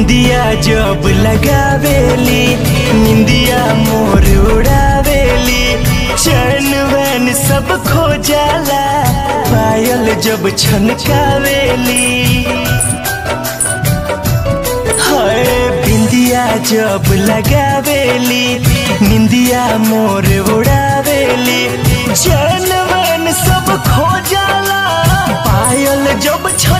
बिंदिया जब लगावेली निंदिया मोर उड़ावेली चैन वैन सब खो जाला पायल जब छनकावेली। हाय बिंदिया जब लगावेली निंदिया मोर उड़ावेली चैन वैन सब खो जाला पायल जब